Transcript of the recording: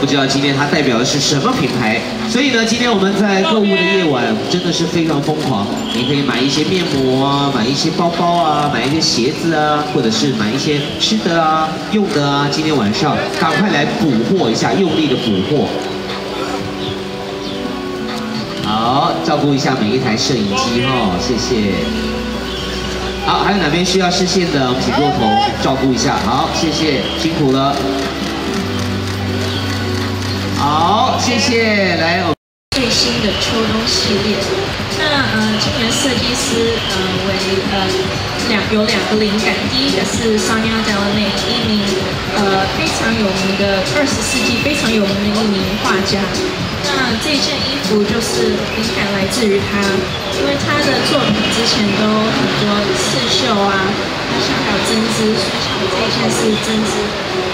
不知道今天它代表的是什么品牌。所以呢，今天我们在购物的夜晚真的是非常疯狂。你可以买一些面膜啊，买一些包包啊，买一些鞋子啊，或者是买一些吃的啊、用的啊。今天晚上赶快来补货一下，用力的补货。好，照顾一下每一台摄影机哈，谢谢。好，还有哪边需要视线的，我们请过头照顾一下。好，谢谢，辛苦了。好，谢谢，来。 最新的秋冬系列，那今年设计师有两个灵感，第一个是Sonia Delaunay，一名非常有名的20世纪非常有名的一名画家。那这件衣服就是灵感来自于他，因为他的作品之前都很多刺绣啊，好像还有针织，所以像我这一件是针织。